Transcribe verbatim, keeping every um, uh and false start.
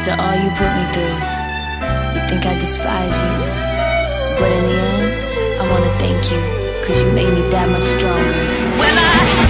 After all you put me through, you think I despise you, but in the end, I wanna thank you, cause you made me that much stronger. When I